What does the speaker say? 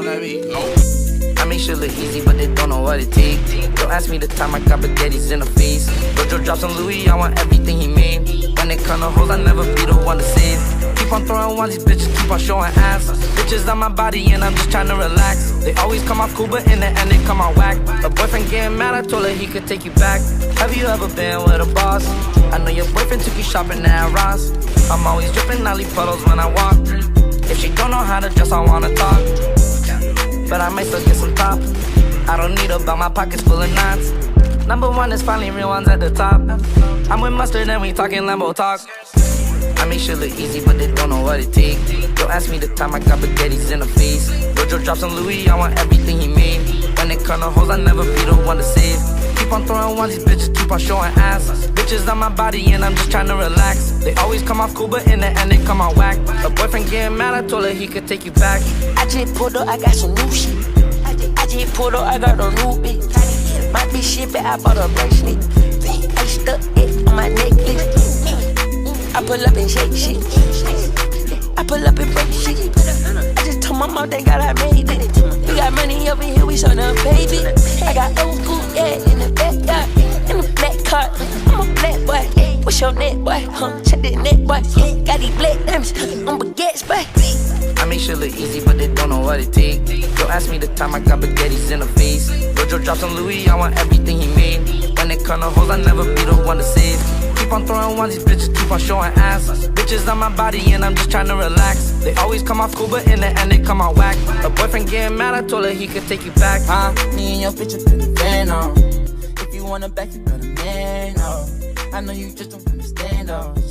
on that beat. I make shit look easy, but they don't know what it takes. Don't ask me the time I got spaghettis in the face. Jojo drops on Louis, I want everything he made. When it come to hoes, I never be the one to save. Keep on throwing ones, these bitches keep on showing ass. Bitches on my body and I'm just trying to relax. They always come off cool, but in the end they come out whack. Her boyfriend getting mad, I told her he could take you back. Have you ever been with a boss? I know your boyfriend took you shopping at Ross. I'm always dripping, I leave puddles when I walk. If she don't know how to dress, I wanna talk. But I might still get some top. I don't need her, but my pockets full of knots. Number one is finally real ones at the top. I'm with Mustard and we talking Lambo talk. I make shit look easy, but they don't know what it takes. Don't ask me the time I got spaghettis in the face. Jojo drops on Louis, I want everything he made. When it come to hoes, I never be the one to save. Keep on throwing ones, these bitches keep on showing ass. Bitches on my body and I'm just trying to relax. They always come off cool, but in the end they come out whack. Her boyfriend getting mad, I told her he could take you back. I just pulled up, I got some new shit. I just pulled up, I got a new bitch. My bitch shit, but I bought a bracelet. I stuck it on my necklace. I pull up and shake shit. I pull up and break shit. I just told my mom, thank God I made it. We got money over here, we tryna pay it. I got old school, yeah, in the backyard, in the black car. I'm a black boy, what's your net, boy? Check the net, boy. Got these black diamonds on baguettes, boy. I make shit look easy, but they don't know what it takes. Don't ask me the time I got spaghettis in the face. Jojo drops on Louis, I want everything he made. When it come to hoes, I never be the one to save. Keep on throwing ones, these bitches keep on showing ass. Bitches on my body and I'm just trying to relax. They always come off cool, but in the end they come out whack. Her boyfriend getting mad, I told her he could take you back. Me and your picture put a fan on. If you wanna back, you better man, oh. I know you just don't understand, oh.